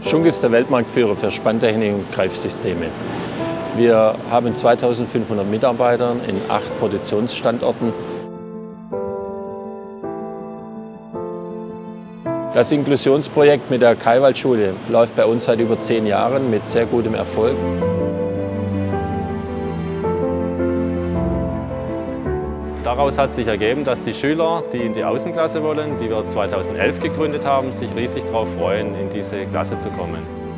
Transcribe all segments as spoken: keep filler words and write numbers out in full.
Schunk ist der Weltmarktführer für Spanntechnik und Greifsysteme. Wir haben zweitausendfünfhundert Mitarbeiter in acht Produktionsstandorten. Das Inklusionsprojekt mit der Kaiwald-Schule läuft bei uns seit über zehn Jahren mit sehr gutem Erfolg. Daraus hat sich ergeben, dass die Schüler, die in die Außenklasse wollen, die wir zweitausendelf gegründet haben, sich riesig darauf freuen, in diese Klasse zu kommen.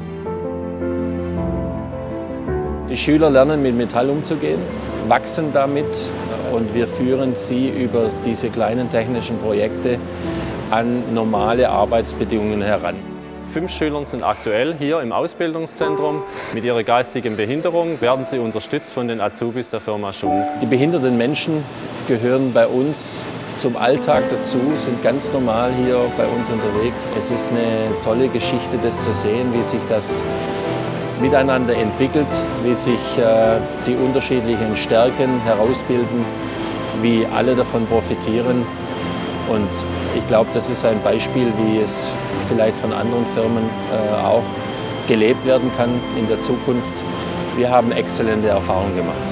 Die Schüler lernen mit Metall umzugehen, wachsen damit und wir führen sie über diese kleinen technischen Projekte an normale Arbeitsbedingungen heran. Fünf Schüler sind aktuell hier im Ausbildungszentrum. Mit ihrer geistigen Behinderung werden sie unterstützt von den Azubis der Firma Schunk. Die behinderten Menschen gehören bei uns zum Alltag dazu, sind ganz normal hier bei uns unterwegs. Es ist eine tolle Geschichte, das zu sehen, wie sich das miteinander entwickelt, wie sich äh, die unterschiedlichen Stärken herausbilden, wie alle davon profitieren. Und ich glaube, das ist ein Beispiel, wie es vielleicht von anderen Firmen äh, auch gelebt werden kann in der Zukunft. Wir haben exzellente Erfahrungen gemacht.